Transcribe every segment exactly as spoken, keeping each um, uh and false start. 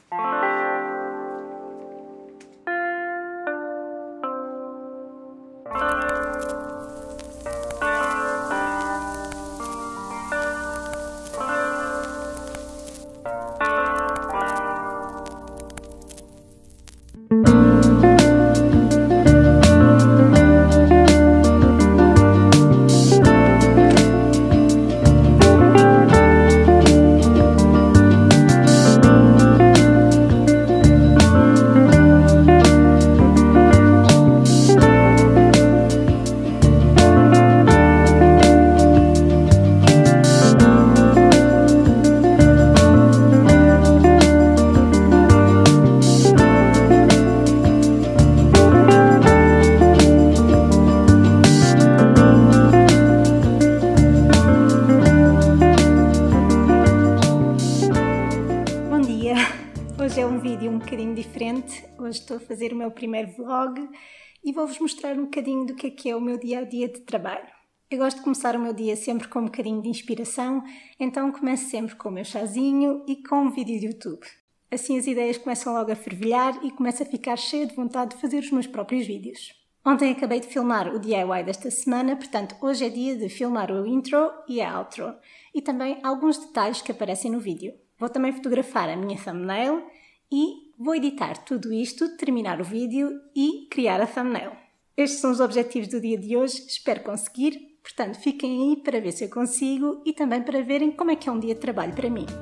Hoje é um vídeo um bocadinho diferente. Hoje estou a fazer o meu primeiro vlog e vou-vos mostrar um bocadinho do que é que é o meu dia-a-dia de trabalho. Eu gosto de começar o meu dia sempre com um bocadinho de inspiração, então começo sempre com o meu chazinho e com um vídeo de YouTube. Assim as ideias começam logo a fervilhar e começo a ficar cheia de vontade de fazer os meus próprios vídeos. Ontem acabei de filmar o D I Y desta semana, portanto hoje é dia de filmar o intro e a outro e também alguns detalhes que aparecem no vídeo. Vou também fotografar a minha thumbnail e vou editar tudo isto, terminar o vídeo e criar a thumbnail. Estes são os objetivos do dia de hoje, espero conseguir, portanto fiquem aí para ver se eu consigo e também para verem como é que é um dia de trabalho para mim.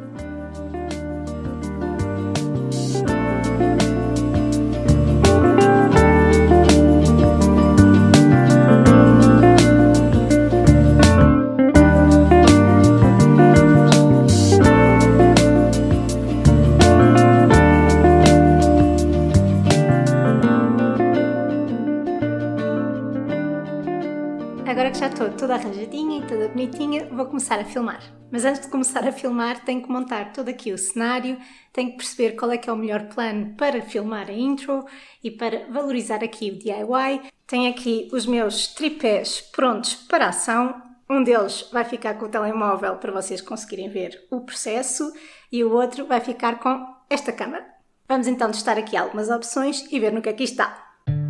Agora que já estou toda arranjadinha e toda bonitinha, vou começar a filmar. Mas antes de começar a filmar, tenho que montar todo aqui o cenário, tenho que perceber qual é que é o melhor plano para filmar a intro e para valorizar aqui o D I Y. Tenho aqui os meus tripés prontos para a ação. Um deles vai ficar com o telemóvel para vocês conseguirem ver o processo e o outro vai ficar com esta câmera. Vamos então testar aqui algumas opções e ver no que aqui está.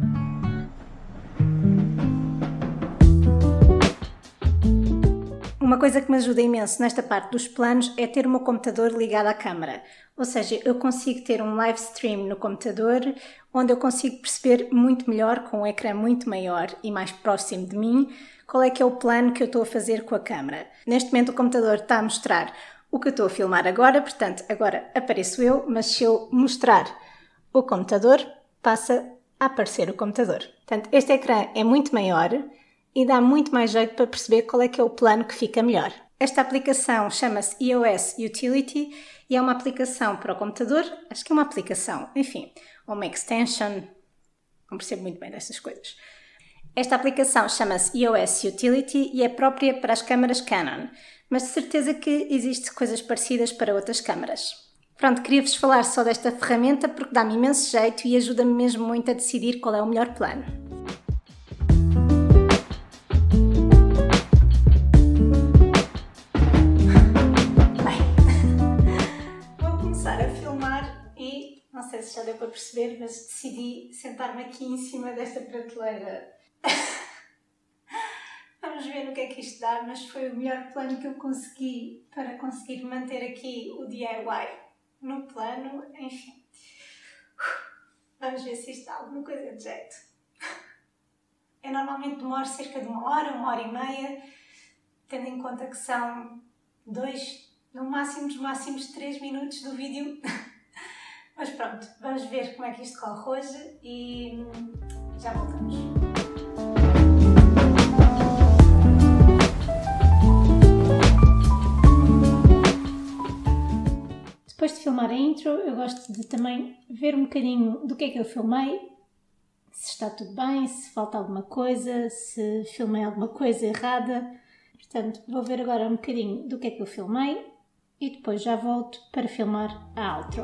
Uma coisa que me ajuda imenso nesta parte dos planos é ter o meu computador ligado à câmara. Ou seja, eu consigo ter um live stream no computador onde eu consigo perceber muito melhor, com um ecrã muito maior e mais próximo de mim, qual é que é o plano que eu estou a fazer com a câmara. Neste momento o computador está a mostrar o que eu estou a filmar agora, portanto agora apareço eu, mas se eu mostrar o computador, passa a aparecer o computador. Portanto, este ecrã é muito maior e dá muito mais jeito para perceber qual é que é o plano que fica melhor. Esta aplicação chama-se E O S Utility e é uma aplicação para o computador, acho que é uma aplicação, enfim, ou uma extension, não percebo muito bem dessas coisas. Esta aplicação chama-se E O S Utility e é própria para as câmaras Canon, mas de certeza que existem coisas parecidas para outras câmaras. Pronto, queria-vos falar só desta ferramenta porque dá-me imenso jeito e ajuda-me mesmo muito a decidir qual é o melhor plano. Não sei se já deu para perceber, mas decidi sentar-me aqui em cima desta prateleira. Vamos ver no que é que isto dá, mas foi o melhor plano que eu consegui para conseguir manter aqui o D I Y no plano, enfim. Vamos ver se isto dá alguma coisa de jeito. Eu normalmente demoro cerca de uma hora, uma hora e meia, tendo em conta que são dois, no máximo dos máximos três minutos do vídeo. Mas pronto, vamos ver como é que isto corre hoje e já voltamos. Depois de filmar a intro, eu gosto de também ver um bocadinho do que é que eu filmei, se está tudo bem, se falta alguma coisa, se filmei alguma coisa errada. Portanto, vou ver agora um bocadinho do que é que eu filmei e depois já volto para filmar a outro.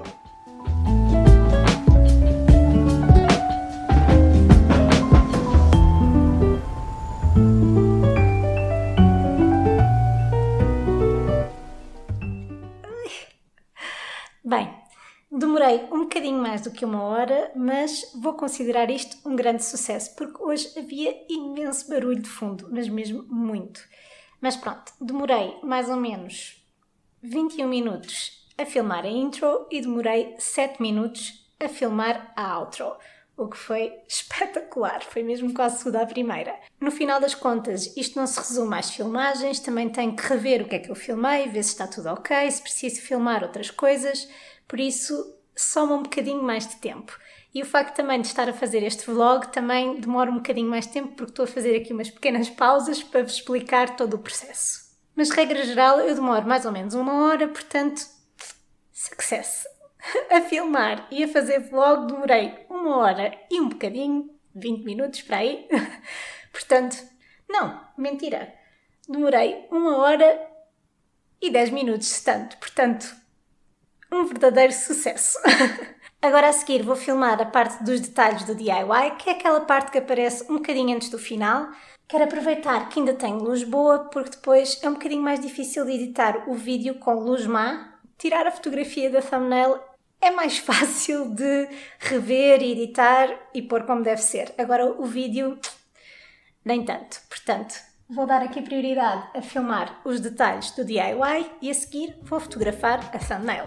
Bem, Demorei um bocadinho mais do que uma hora, mas vou considerar isto um grande sucesso, porque hoje havia imenso barulho de fundo, mas mesmo muito. Mas pronto, demorei mais ou menos vinte e um minutos a filmar a intro e demorei sete minutos a filmar a outro, o que foi espetacular, foi mesmo quase tudo à primeira. No final das contas, isto não se resume às filmagens, também tenho que rever o que é que eu filmei, ver se está tudo ok, se preciso filmar outras coisas, por isso soma um bocadinho mais de tempo. E o facto também de estar a fazer este vlog também demora um bocadinho mais de tempo porque estou a fazer aqui umas pequenas pausas para vos explicar todo o processo. Mas, regra geral, eu demoro mais ou menos uma hora, portanto, success! A filmar e a fazer vlog demorei uma hora e um bocadinho, vinte minutos para aí. Portanto, não, mentira. Demorei uma hora e dez minutos, se tanto. Portanto, um verdadeiro sucesso. Agora a seguir vou filmar a parte dos detalhes do D I Y, que é aquela parte que aparece um bocadinho antes do final. Quero aproveitar que ainda tenho luz boa, porque depois é um bocadinho mais difícil de editar o vídeo com luz má. Tirar a fotografia da thumbnail é mais fácil de rever e editar e pôr como deve ser. Agora o vídeo, nem tanto. Portanto, vou dar aqui prioridade a filmar os detalhes do D I Y e a seguir vou fotografar a thumbnail.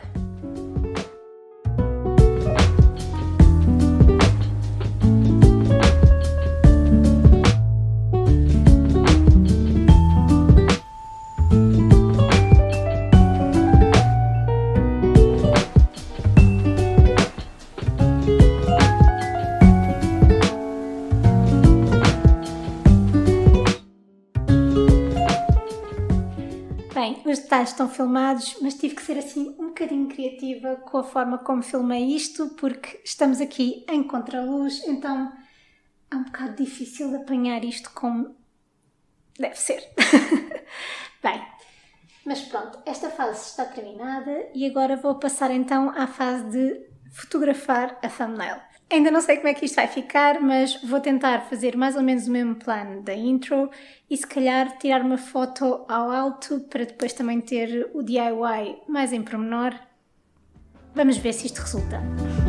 Bem, os detalhes estão filmados, mas tive que ser assim um bocadinho criativa com a forma como filmei isto, porque estamos aqui em contraluz, então é um bocado difícil de apanhar isto como deve ser. Bem, mas pronto, esta fase está terminada e agora vou passar então à fase de fotografar a thumbnail. Ainda não sei como é que isto vai ficar, mas vou tentar fazer mais ou menos o mesmo plano da intro e se calhar tirar uma foto ao alto para depois também ter o D I Y mais em pormenor. Vamos ver se isto resulta.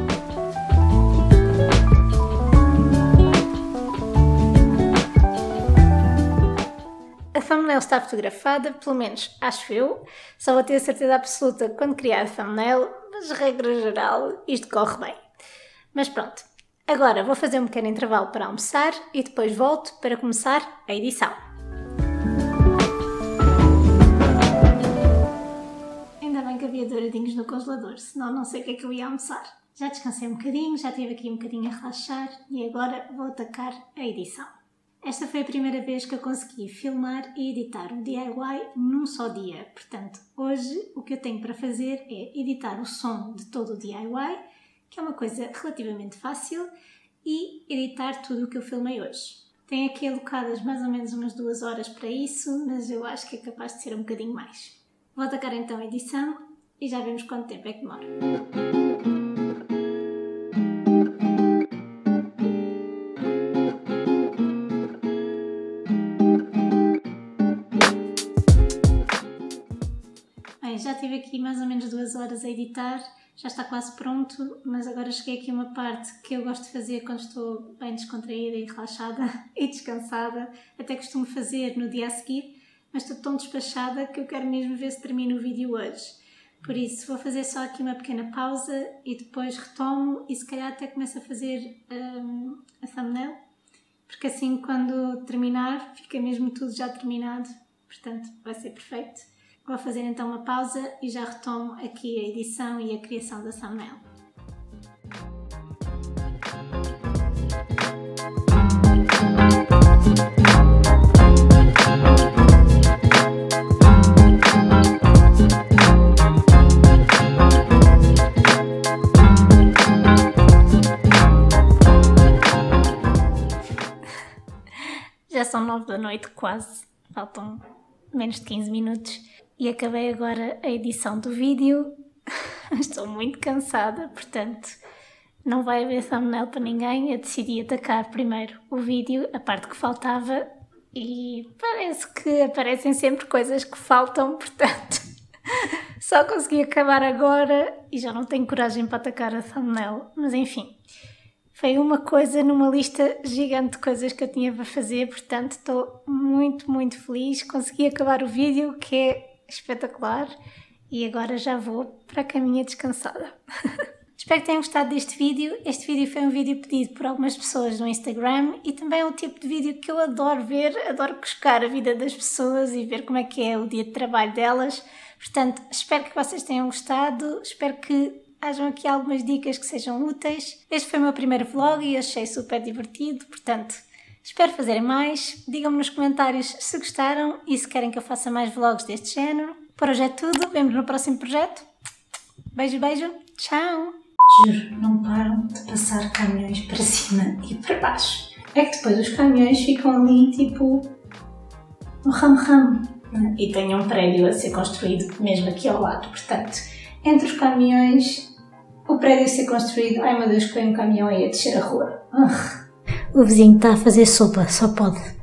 A thumbnail está fotografada, pelo menos acho eu. Só vou ter a certeza absoluta quando criar a thumbnail, mas regra geral isto corre bem. Mas pronto, agora vou fazer um pequeno intervalo para almoçar e depois volto para começar a edição. Ainda bem que havia douradinhos no congelador, senão não sei o que é que eu ia almoçar. Já descansei um bocadinho, já estive aqui um bocadinho a relaxar e agora vou atacar a edição. Esta foi a primeira vez que eu consegui filmar e editar um D I Y num só dia, portanto hoje o que eu tenho para fazer é editar o som de todo o D I Y, que é uma coisa relativamente fácil, e editar tudo o que eu filmei hoje. Tenho aqui alocadas mais ou menos umas duas horas para isso, mas eu acho que é capaz de ser um bocadinho mais. Vou atacar então a edição e já vemos quanto tempo é que demora. Bem, já tive aqui mais ou menos duas horas a editar. Já está quase pronto, mas agora cheguei aqui a uma parte que eu gosto de fazer quando estou bem descontraída e relaxada e descansada. Até costumo fazer no dia a seguir, mas estou tão despachada que eu quero mesmo ver se termino o vídeo hoje. Por isso vou fazer só aqui uma pequena pausa e depois retomo e se calhar até começo a fazer um, a thumbnail, porque assim quando terminar fica mesmo tudo já terminado, portanto vai ser perfeito. Vou fazer então uma pausa e já retomo aqui a edição e a criação da thumbnail. Já são nove da noite quase, faltam menos de quinze minutos. E acabei agora a edição do vídeo, estou muito cansada, portanto não vai haver thumbnail para ninguém. Eu decidi atacar primeiro o vídeo, a parte que faltava, e parece que aparecem sempre coisas que faltam, portanto Só consegui acabar agora e já não tenho coragem para atacar a thumbnail, mas enfim. Foi uma coisa numa lista gigante de coisas que eu tinha para fazer, portanto estou muito, muito feliz. Consegui acabar o vídeo, que é espetacular, e agora já vou para a caminha descansada. Espero que tenham gostado deste vídeo. Este vídeo foi um vídeo pedido por algumas pessoas no Instagram e também é um tipo de vídeo que eu adoro ver, adoro cuscar a vida das pessoas e ver como é que é o dia de trabalho delas. Portanto, espero que vocês tenham gostado, espero que hajam aqui algumas dicas que sejam úteis. Este foi o meu primeiro vlog e achei super divertido, portanto, espero fazerem mais. Digam-me nos comentários se gostaram e se querem que eu faça mais vlogs deste género. Por hoje é tudo, vemo-nos no próximo projeto. Beijo, beijo, tchau! Juro, não param de passar caminhões para cima e para baixo. É que depois os caminhões ficam ali tipo no ramo-ramo, né? E tem um prédio a ser construído mesmo aqui ao lado, portanto, entre os caminhões, o prédio a ser construído, ai meu Deus, que vem um caminhão aí a descer a rua. Ugh. O vizinho está a fazer sopa, só pode.